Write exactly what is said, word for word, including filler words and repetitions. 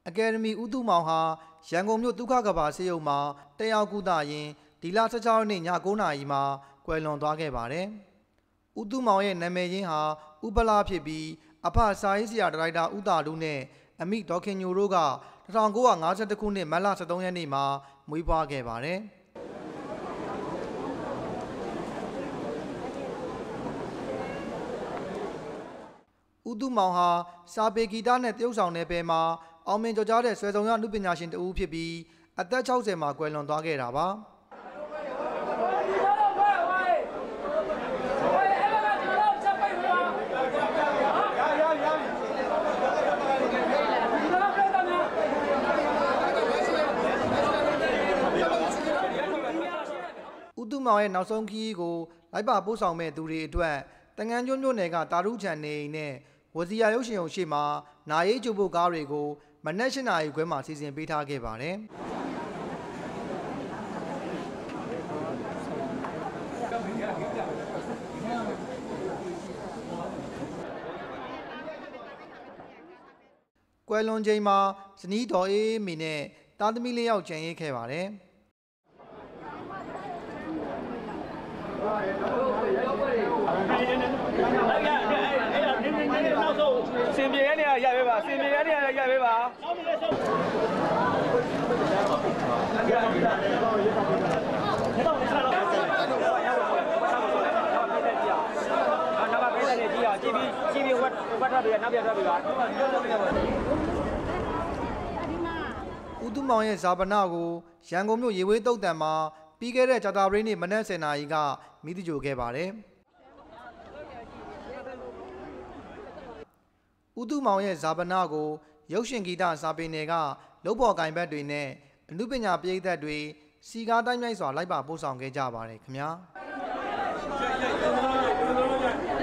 အကယ်ဒမီဦးသူမောင်ဟာရန်ကုန်မြို့ဒုက္ခကဘာဆေးရုံမှာတက်ရောက်ကုသရင်းဒီလ十၆ရက်နေ့ည၉နာရီမှာကွယ်လွန်သွားခဲ့ပါတယ်။ဦးသူမောင်ရဲ့နာမည်ရင်းဟာဦးပလာဖြစ်ပြီးအဖစာရေးဆရာဒါရိုက်တာဦးတာလူနဲ့အမိဒေါခင်ညိုတို့က၁၉၅၁ခုနှစ်မတ်လ၁၃ရက်နေ့မှာမွေးဖွားခဲ့ပါတယ်။ဦးသူမောင်ဟာစာပေဂီတနဲ့တရုတ်ဆောင်နယ်ပယ်မှာအောင်မြင်ကျော်ကြားတဲ့ဆွဲဆောင်ရအမှုပညာရှင်တဦးဖြစ်ပြီးအသက်၆၀မှာကွယ်လွန်သွားခဲ့တာပါဦးသူမောင်ရဲ့နောက်ဆုံးခရီးကိုလိုက်ပါပို့ဆောင်မဲ့သူတွေအတွက်တငန်းကျွန်းမြို့နယ်ကတာရုချန်နေအိမ်နဲ့ဝစီယာရုပ်ရှင်ရုံရှိမှာနာရေးကျုပ်ဖို့ကားတွေကိုမနက်၈နာရီခွဲမှာစီစဉ်ပေးထားခဲ့ပါတယ်ကွယ်လွန်ချိန်မှာဇနီးတော်အေးမီနဲ့သားသမီးလေးယောက်ကျန်ရစ်ခဲ့ပါတယ်စင်ပြေရနေရရပါစင်ပြေရနေရရပါဦးသူမောင်ရဲ့ဇာပနာကိုရန်ကုန်မြို့ရေဝေးတုတ်တံမှာပြီးခဲ့တဲ့ကြာသပတေးနေ့မနက်၁၀နာရီကမိသဂြိုဟ်ခဲ့ပါတယ်ဦးသူမောင်ရဲ့ဇာပနာကိုရုပ်ရှင်ဂီတစာပေနယ်ကလုပ်ဖော်ကိုင်ဘက်တွေနဲ့အနုပညာပရိသတ်တွေစီကားတိုင်းမြိုက်စွာလိုက်ပါပို့ဆောင်ခဲ့ကြပါတယ်ခင်ဗျာ